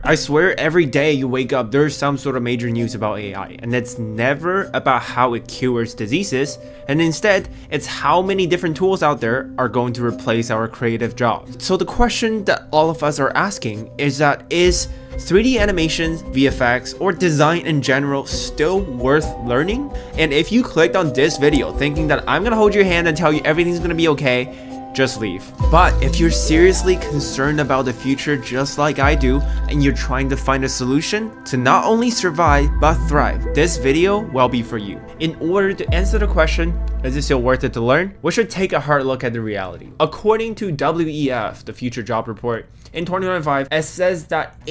I swear every day you wake up, there's some sort of major news about AI, and it's never about how it cures diseases, and instead, it's how many different tools out there are going to replace our creative jobs. So the question that all of us are asking is that, is 3D animation, VFX, or design in general still worth learning? And if you clicked on this video thinking that I'm gonna hold your hand and tell you everything's gonna be okay, just leave. But if you're seriously concerned about the future just like I do, and you're trying to find a solution to not only survive but thrive, this video will be for you. In order to answer the question, is it still worth it to learn? We should take a hard look at the reality. According to WEF, the Future Job Report, in 2025, it says that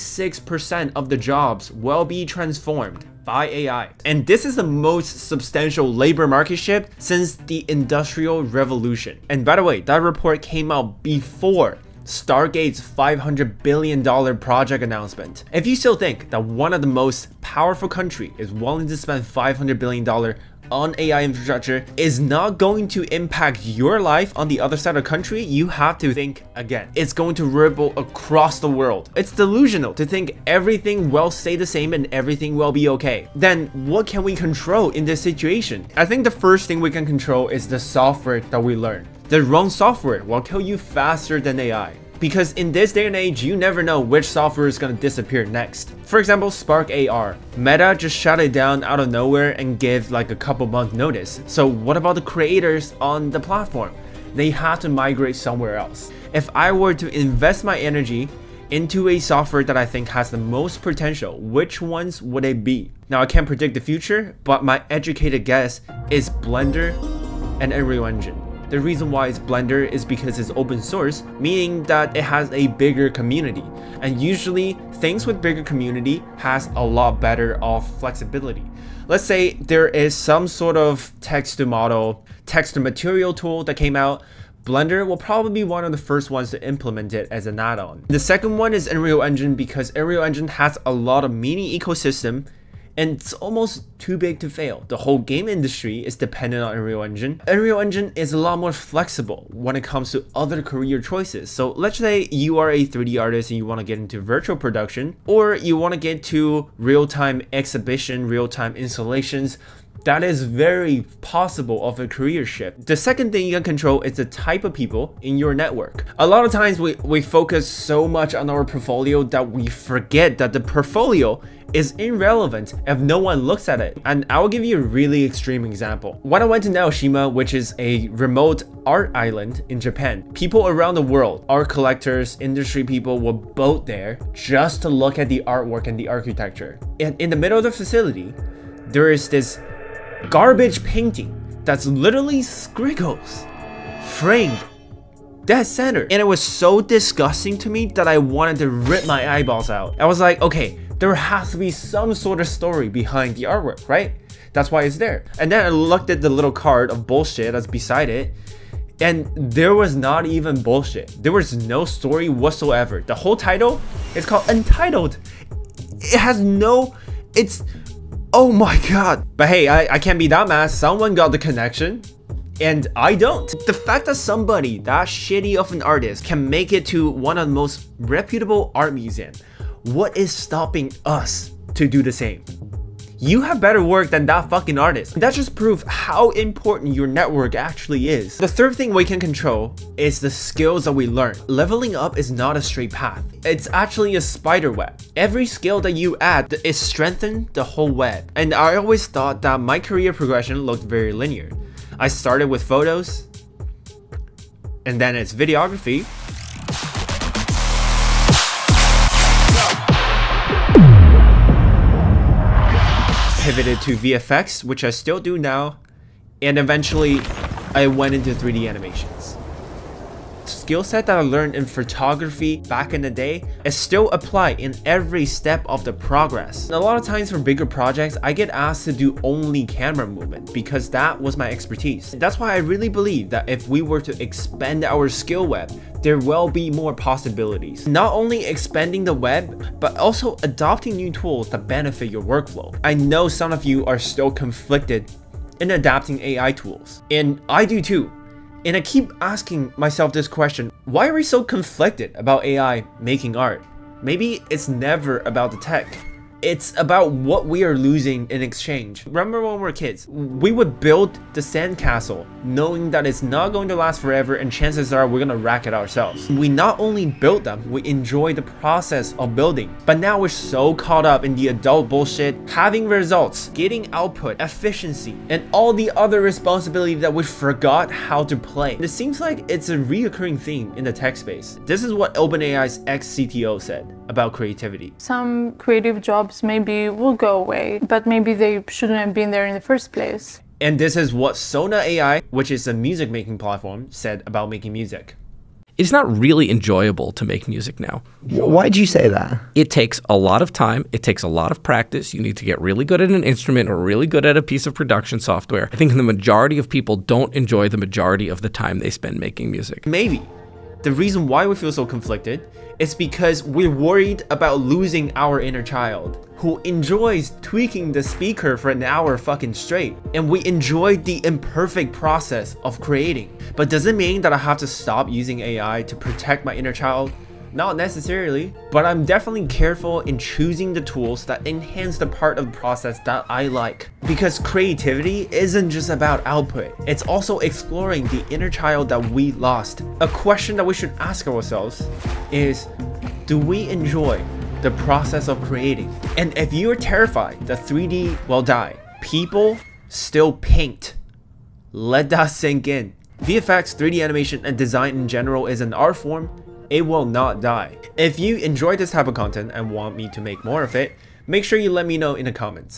86% of the jobs will be transformed by AI. And this is the most substantial labor market shift since the Industrial Revolution. And by the way, that report came out before Stargate's $500 billion project announcement. If you still think that one of the most powerful countries is willing to spend $500 billion on AI infrastructure is not going to impact your life on the other side of the country, you have to think again. It's going to ripple across the world. It's delusional to think everything will stay the same and everything will be okay. Then what can we control in this situation? I think the first thing we can control is the software that we learn. The wrong software will kill you faster than AI. Because in this day and age, you never know which software is going to disappear next. For example, Spark AR. Meta just shut it down out of nowhere and gave like a couple month notice. So what about the creators on the platform? They have to migrate somewhere else. If I were to invest my energy into a software that I think has the most potential, which ones would it be? Now I can't predict the future, but my educated guess is Blender and Unreal Engine. The reason why it's Blender is because it's open source, meaning that it has a bigger community. And usually, things with bigger community has a lot better of flexibility. Let's say there is some sort of text-to-model, text-to-material tool that came out. Blender will probably be one of the first ones to implement it as an add-on. The second one is Unreal Engine because Unreal Engine has a lot of mini ecosystem and it's almost too big to fail. The whole game industry is dependent on Unreal Engine. Unreal Engine is a lot more flexible when it comes to other career choices. So let's say you are a 3D artist and you want to get into virtual production, or you want to get to real-time exhibition, real-time installations. That is very possible of a career shift. The second thing you can control is the type of people in your network. A lot of times we focus so much on our portfolio that we forget that the portfolio is irrelevant if no one looks at it. And I will give you a really extreme example. When I went to Naoshima, which is a remote art island in Japan, people around the world, art collectors, industry people will boat there just to look at the artwork and the architecture. And in the middle of the facility, there is this garbage painting that's literally squiggles framed dead center, and it was so disgusting to me that I wanted to rip my eyeballs out. I was like, okay, there has to be some sort of story behind the artwork, right? That's why it's there. And then I looked at the little card of bullshit that's beside it, and there was not even bullshit. There was no story whatsoever. The whole title is called Untitled. It has no, it's, oh my god. But hey, I can't be that mad. Someone got the connection and I don't. The fact that somebody that shitty of an artist can make it to one of the most reputable art museums, what is stopping us to do the same? You have better work than that fucking artist. That just proves how important your network actually is. The third thing we can control is the skills that we learn. Leveling up is not a straight path. It's actually a spider web. Every skill that you add is strengthen the whole web. And I always thought that my career progression looked very linear. I started with photos, and then it's videography, pivoted to VFX, which I still do now, and eventually I went into 3D animations. Skill set that I learned in photography back in the day is still applied in every step of the progress. And a lot of times for bigger projects, I get asked to do only camera movement because that was my expertise. That's why I really believe that if we were to expand our skill web, there will be more possibilities. Not only expanding the web, but also adopting new tools that benefit your workflow. I know some of you are still conflicted in adapting AI tools, and I do too. And I keep asking myself this question, why are we so conflicted about AI making art? Maybe it's never about the tech. It's about what we are losing in exchange. Remember when we were kids, we would build the sandcastle knowing that it's not going to last forever and chances are we're gonna wreck it ourselves. We not only built them, we enjoy the process of building. But now we're so caught up in the adult bullshit, having results, getting output, efficiency, and all the other responsibilities that we forgot how to play. It seems like it's a reoccurring theme in the tech space. This is what OpenAI's ex-CTO said about creativity. Some creative jobs maybe will go away, but maybe they shouldn't have been there in the first place. And this is what Sona AI, which is a music making platform, said about making music. It's not really enjoyable to make music now. Why do you say that? It takes a lot of time. It takes a lot of practice. You need to get really good at an instrument or really good at a piece of production software. I think the majority of people don't enjoy the majority of the time they spend making music. Maybe the reason why we feel so conflicted is because we're worried about losing our inner child who enjoys tweaking the speaker for an hour fucking straight. And we enjoy the imperfect process of creating. But does it mean that I have to stop using AI to protect my inner child? Not necessarily, but I'm definitely careful in choosing the tools that enhance the part of the process that I like. Because creativity isn't just about output, it's also exploring the inner child that we lost. A question that we should ask ourselves is, do we enjoy the process of creating? And if you're terrified that 3D will die, people still paint. Let that sink in. VFX, 3D animation, and design in general is an art form. It will not die. If you enjoy this type of content and want me to make more of it, make sure you let me know in the comments.